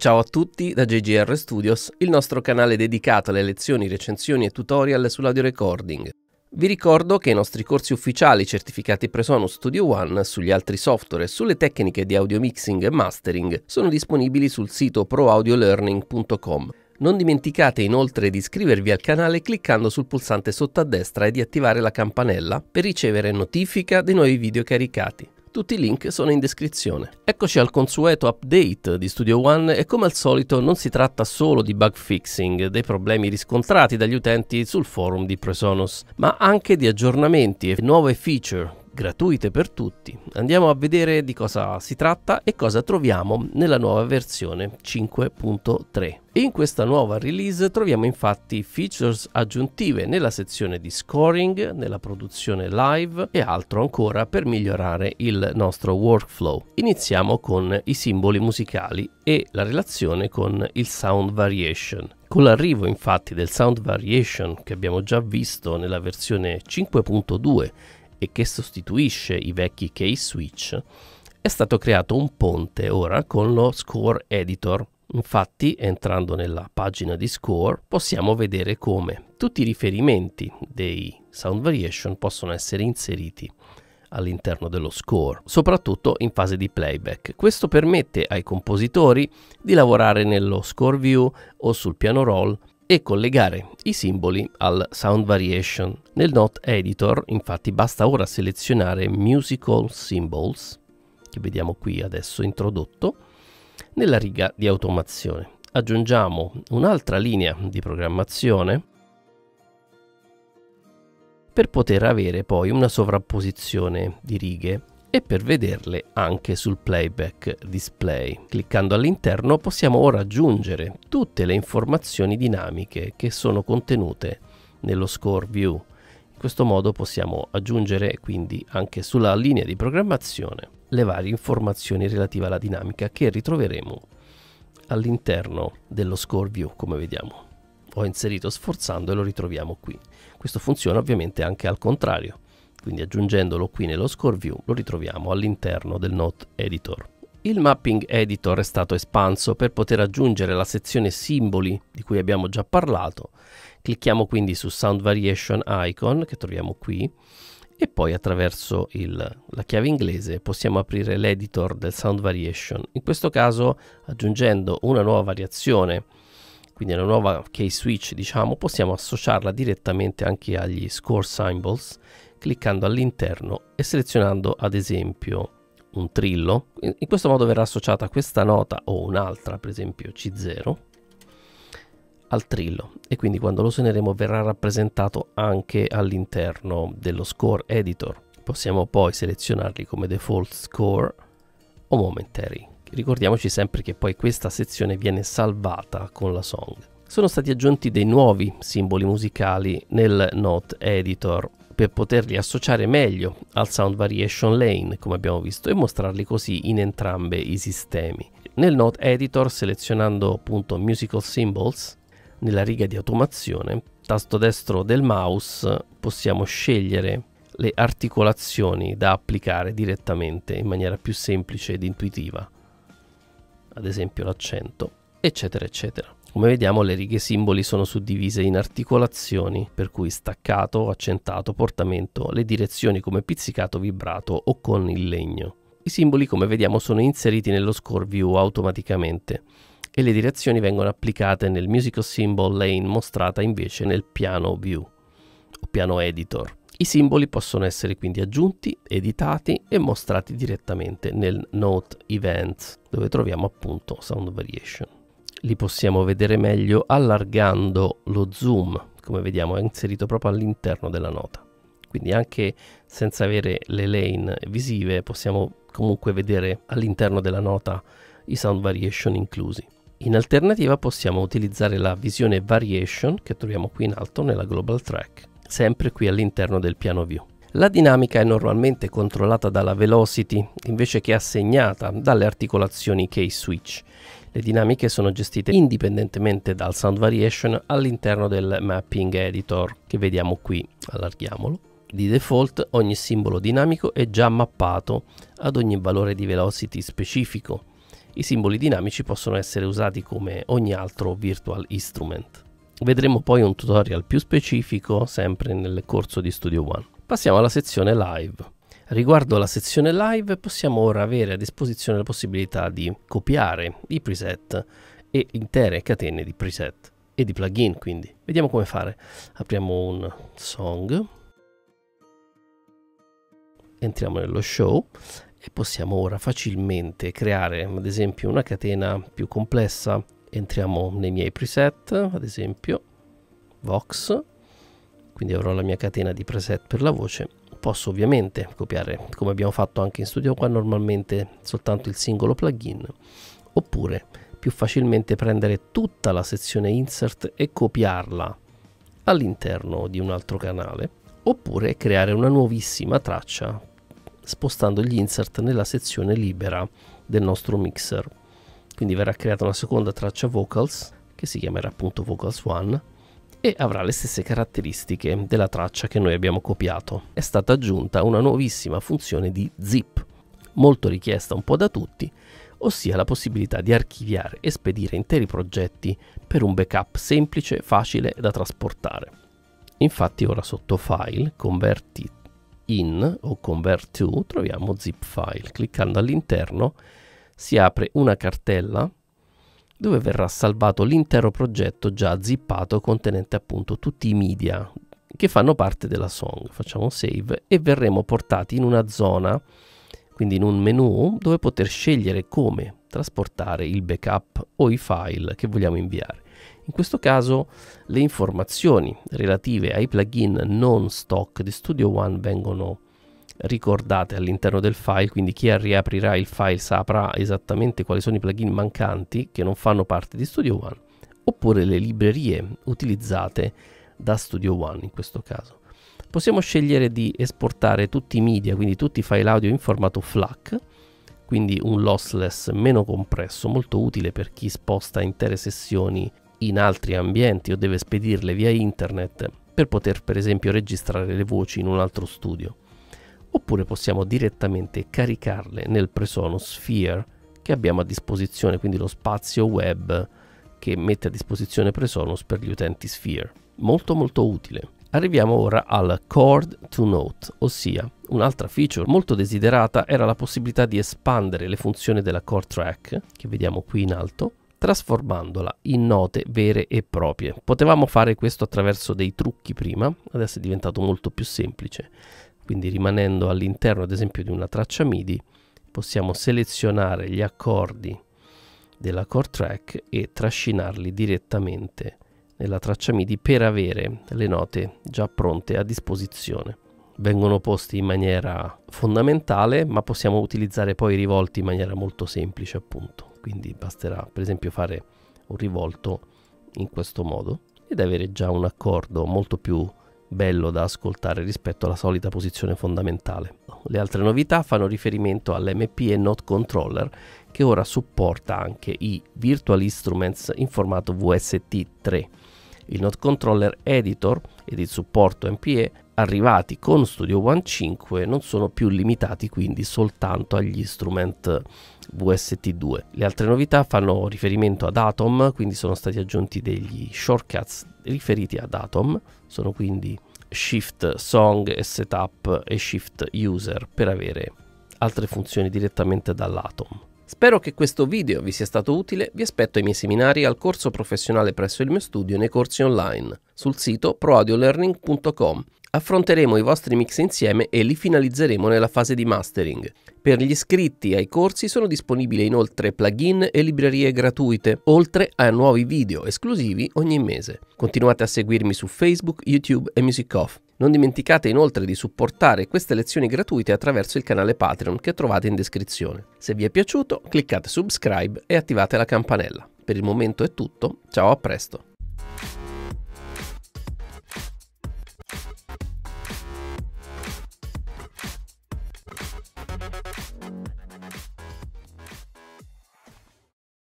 Ciao a tutti da JGR Studios, il nostro canale dedicato alle lezioni, recensioni e tutorial sull'audio recording. Vi ricordo che i nostri corsi ufficiali certificati Presonus Studio One sugli altri software e sulle tecniche di audio mixing e mastering sono disponibili sul sito proaudiolearning.com. Non dimenticate inoltre di iscrivervi al canale cliccando sul pulsante sotto a destra e di attivare la campanella per ricevere notifica dei nuovi video caricati. Tutti i link sono in descrizione. Eccoci al consueto update di Studio One e come al solito non si tratta solo di bug fixing, dei problemi riscontrati dagli utenti sul forum di Presonus, ma anche di aggiornamenti e nuove feature gratuite per tutti. Andiamo a vedere di cosa si tratta e cosa troviamo nella nuova versione 5.3. In questa nuova release troviamo infatti features aggiuntive nella sezione di scoring, nella produzione live e altro ancora per migliorare il nostro workflow. Iniziamo con i simboli musicali e la relazione con il sound variation. Con l'arrivo infatti del sound variation che abbiamo già visto nella versione 5.2 e che sostituisce i vecchi case switch, è stato creato un ponte ora con lo Score Editor. Infatti, entrando nella pagina di Score, possiamo vedere come tutti i riferimenti dei sound variation possono essere inseriti all'interno dello score, soprattutto in fase di playback. Questo permette ai compositori di lavorare nello score view o sul piano roll e collegare i simboli al sound variation. Nel Note Editor infatti basta ora selezionare Musical Symbols, che vediamo qui adesso introdotto, nella riga di automazione. Aggiungiamo un'altra linea di programmazione per poter avere poi una sovrapposizione di righe e per vederle anche sul playback display. Cliccando all'interno possiamo ora aggiungere tutte le informazioni dinamiche che sono contenute nello score view. In questo modo possiamo aggiungere quindi anche sulla linea di programmazione le varie informazioni relative alla dinamica che ritroveremo all'interno dello score view, come vediamo. Ho inserito sforzando e lo ritroviamo qui. Questo funziona ovviamente anche al contrario. Quindi aggiungendolo qui nello score view lo ritroviamo all'interno del Note Editor. Il Mapping Editor è stato espanso per poter aggiungere la sezione simboli di cui abbiamo già parlato. Clicchiamo quindi su Sound Variation Icon che troviamo qui e poi attraverso la chiave inglese possiamo aprire l'editor del Sound Variation. In questo caso aggiungendo una nuova variazione, quindi una nuova key switch diciamo, possiamo associarla direttamente anche agli score symbols cliccando all'interno e selezionando ad esempio un trillo. In questo modo verrà associata questa nota o un'altra, per esempio C0, al trillo e quindi quando lo suoneremo verrà rappresentato anche all'interno dello score editor. Possiamo poi selezionarli come default score o momentary. Ricordiamoci sempre che poi questa sezione viene salvata con la song. Sono stati aggiunti dei nuovi simboli musicali nel Note Editor per poterli associare meglio al Sound Variation Lane, come abbiamo visto, e mostrarli così in entrambi i sistemi. Nel Note Editor, selezionando appunto Musical Symbols, nella riga di automazione, tasto destro del mouse, possiamo scegliere le articolazioni da applicare direttamente in maniera più semplice ed intuitiva, ad esempio l'accento, eccetera eccetera. Come vediamo le righe simboli sono suddivise in articolazioni, per cui staccato, accentato, portamento, le direzioni come pizzicato, vibrato o con il legno. I simboli come vediamo sono inseriti nello score view automaticamente e le direzioni vengono applicate nel Musical Symbol Lane mostrata invece nel piano view o piano editor. I simboli possono essere quindi aggiunti, editati e mostrati direttamente nel Note Events, dove troviamo appunto Sound Variation. Li possiamo vedere meglio allargando lo zoom, come vediamo è inserito proprio all'interno della nota. Quindi anche senza avere le lane visive possiamo comunque vedere all'interno della nota i sound variation inclusi. In alternativa possiamo utilizzare la visione variation che troviamo qui in alto nella global track, sempre qui all'interno del piano view. La dinamica è normalmente controllata dalla velocity invece che assegnata dalle articolazioni case switch. Le dinamiche sono gestite indipendentemente dal sound variation all'interno del mapping editor che vediamo qui, allarghiamolo. Di default ogni simbolo dinamico è già mappato ad ogni valore di velocity specifico I simboli dinamici possono essere usati come ogni altro virtual instrument. Vedremo poi un tutorial più specifico sempre nel corso di Studio One. Passiamo alla sezione live. Riguardo alla sezione live possiamo ora avere a disposizione la possibilità di copiare i preset e intere catene di preset e di plugin, quindi vediamo come fare. Apriamo un song, entriamo nello show e possiamo ora facilmente creare ad esempio una catena più complessa. Entriamo nei miei preset, ad esempio Vox, quindi avrò la mia catena di preset per la voce. Posso ovviamente copiare, come abbiamo fatto anche in Studio One, normalmente soltanto il singolo plugin, oppure più facilmente prendere tutta la sezione insert e copiarla all'interno di un altro canale, oppure creare una nuovissima traccia spostando gli insert nella sezione libera del nostro mixer. Quindi verrà creata una seconda traccia vocals che si chiamerà appunto vocals 1 e avrà le stesse caratteristiche della traccia che noi abbiamo copiato. È stata aggiunta una nuovissima funzione di zip, molto richiesta un po' da tutti, ossia la possibilità di archiviare e spedire interi progetti per un backup semplice, facile da trasportare. Infatti ora sotto File, Convert in o Convert to troviamo zip file. Cliccando all'interno si apre una cartella dove verrà salvato l'intero progetto già zippato contenente appunto tutti i media che fanno parte della song. Facciamo save e verremo portati in una zona, quindi in un menu dove poter scegliere come trasportare il backup o i file che vogliamo inviare. In questo caso le informazioni relative ai plugin non stock di Studio One vengono ricordate all'interno del file, quindi chi riaprirà il file saprà esattamente quali sono i plugin mancanti che non fanno parte di Studio One, oppure le librerie utilizzate da Studio One in questo caso. Possiamo scegliere di esportare tutti i media, quindi tutti i file audio in formato FLAC, quindi un lossless meno compresso, molto utile per chi sposta intere sessioni in altri ambienti o deve spedirle via internet per poter per esempio registrare le voci in un altro studio. Oppure possiamo direttamente caricarle nel Presonus Sphere che abbiamo a disposizione, quindi lo spazio web che mette a disposizione Presonus per gli utenti Sphere. Molto utile. Arriviamo ora al Chord to Note, ossia un'altra feature molto desiderata era la possibilità di espandere le funzioni della chord track, che vediamo qui in alto, trasformandola in note vere e proprie. Potevamo fare questo attraverso dei trucchi prima, adesso è diventato molto più semplice. Quindi rimanendo all'interno ad esempio di una traccia MIDI possiamo selezionare gli accordi della chord track e trascinarli direttamente nella traccia MIDI per avere le note già pronte a disposizione. Vengono posti in maniera fondamentale, ma possiamo utilizzare poi i rivolti in maniera molto semplice appunto. Quindi basterà per esempio fare un rivolto in questo modo ed avere già un accordo molto più bello da ascoltare rispetto alla solita posizione fondamentale. Le altre novità fanno riferimento all'MPE Note Controller che ora supporta anche i Virtual Instruments in formato VST3. Il Note Controller Editor ed il supporto MPE arrivati con Studio One 5 non sono più limitati quindi soltanto agli instrument VST2. Le altre novità fanno riferimento ad Atom, quindi sono stati aggiunti degli shortcuts riferiti ad Atom, sono quindi Shift Song e Setup e Shift User per avere altre funzioni direttamente dall'Atom. Spero che questo video vi sia stato utile, vi aspetto ai miei seminari al corso professionale presso il mio studio e nei corsi online sul sito proaudiolearning.com. Affronteremo i vostri mix insieme e li finalizzeremo nella fase di mastering. Per gli iscritti ai corsi sono disponibili inoltre plugin e librerie gratuite, oltre a nuovi video esclusivi ogni mese. Continuate a seguirmi su Facebook, YouTube e MusicOff. Non dimenticate inoltre di supportare queste lezioni gratuite attraverso il canale Patreon che trovate in descrizione. Se vi è piaciuto, cliccate subscribe e attivate la campanella. Per il momento è tutto, ciao, a presto!